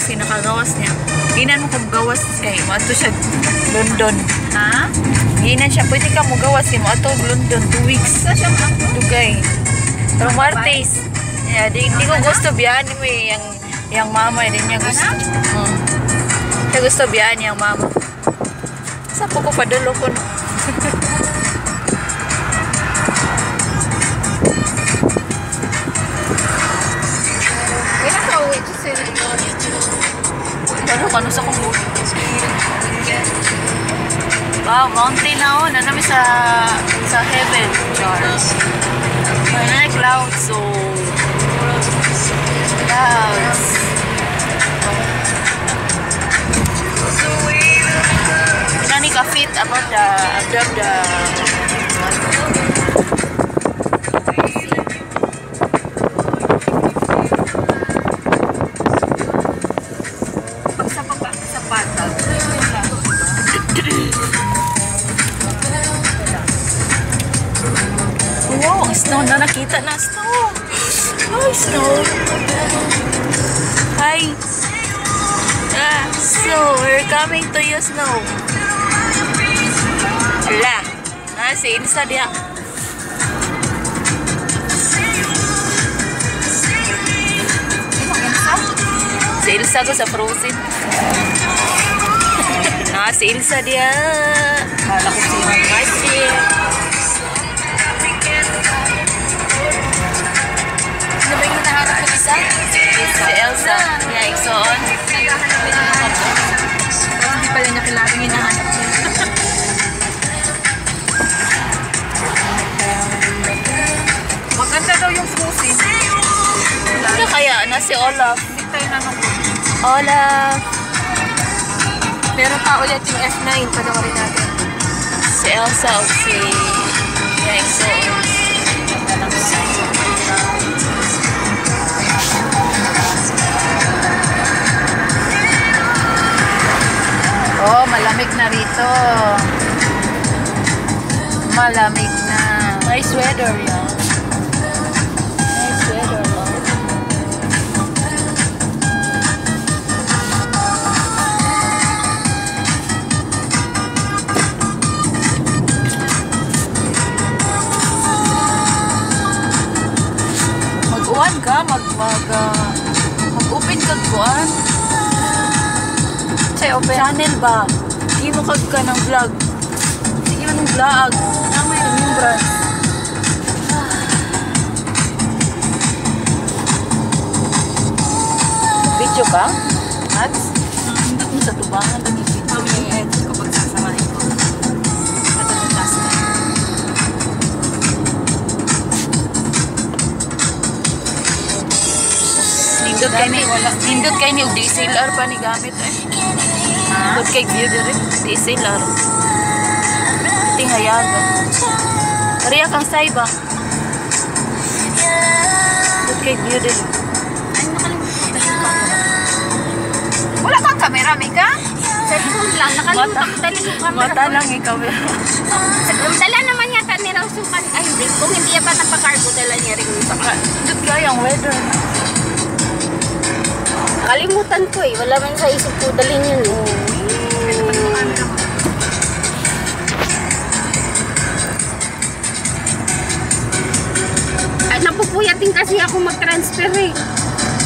gawas kay nakagawas niya. Ginan mo kung gawas kay mo ato siya London. Ha? Ginan siya pwede ka mo gawas kay mo ato London 2 weeks. Sa siya dugay. Pero Martes. Yeah, di ko gusto biyahan mo yang mama din niya gusto. Siya gusto biyahan yang mama. Sa po ko padalo ko. Ano sa kong wow, mountain na o. Nanami sa heaven. Charles. May clouds. So, clouds. Nani ka fit about the wow, snow na nakita na snow. Hi, snow. Hi. So we're coming to you, snow. Ala. Si Ilsa dia. Si Ilsa ko sa Frozen. Si Ilsa dia. Kala ko si Marcy. Ano ba yung nahanap ko isa? Si Elsa. Yeah, Iksoon. Hindi pala niya kilala yung hinahanap niya. Maganda daw yung Frozen. Ano kaya? Si Olaf. Hindi tayo nanong. Olaf. Meron pa ulit yung F9. Panawarin natin. Si Elsa o si Iksoon. Oh, malamig na rito. Malamig na. Nice weather, yeah. Nice weather, love. Mag-uwan ka, mag-open ka kuwan. Open channel ba? Hindi mo kag ka ng vlog. Sige mo ng vlog. Namay ng yung brand. Video ka? Ads? Hindi mo sa tubangan lagi video. May edit ko pag sasamahin ko. Ito ng last time. Nindot kayo ni DSLR pa ni gamit eh. Nindot kayo view din DSLR. Ito yung hayaga. Kariya kang saiba. Nindot kayo view din. Wala kang camera, Mika? Cellphone lang. Nakalimutan ko dali yung camera. Mata lang yung camera. Dala naman yata nila sukat. Ay, hindi. Kung hindi pa napakargo, dala niya rin yung sukat. Nindot kayo ang weather. Kalimutan ko eh. Wala man sa isip ko. Dalhin yun eh. At napupuyatin kasi ako mag-transfer eh.